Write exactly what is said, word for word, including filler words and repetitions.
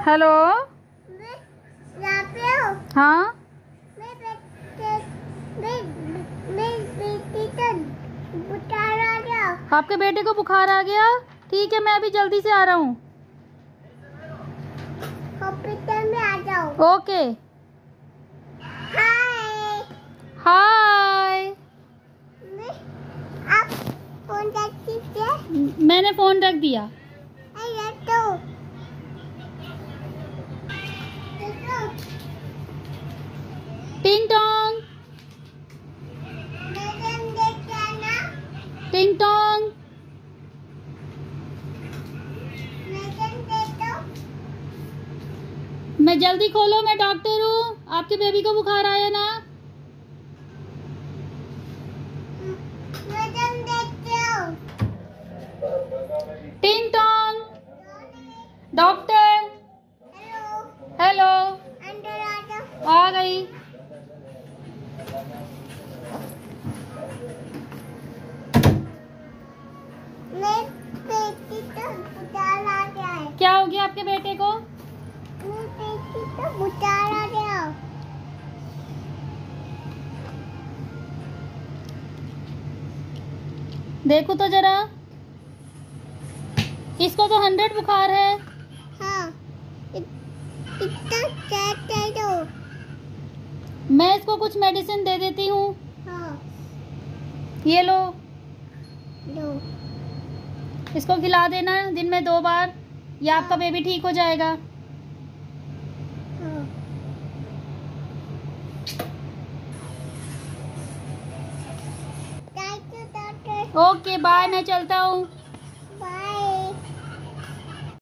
Hello. यहाँ पे हो? हाँ मैं बेटे मैं मैं बेटी तो बुखार आ गया। आपके बेटे को बुखार आ गया? ठीक है, मैं अभी जल्दी से आ रहा हूँ। हॉस्पिटल में आ जाओ। ओके। Hi hi. मैं आप फोन रखती थे? मैंने फोन रख दिया। अरे तो देखो टिंग टोंग मैडम देख आना। टिंग टोंग। मैडम देखो मैं जल्दी खोलो, मैं डॉक्टर हूँ। आपके बेबी को बुखार आया ना? मैडम देखो। टिंग टोंग। डॉक्टर। Hello hello. अंदर आ जाओ। आ गई। मैं बेटी तो बुखार आ गया है। क्या हो गया आपके बेटे को? मैं बेटी तो बुखार आ गया। देखो तो जरा, इसको तो हंड्रेड बुखार है। हाँ इत- इतना चेक कर दो। मैं इसको कुछ मेडिसिन दे देती हूँ। हाँ ये लो, दो। इसको खिला देना दिन में दो बार, या आपका बेबी ठीक हो जाएगा। हाँ thank you doctor. Okay bye, मैं चलता हूँ।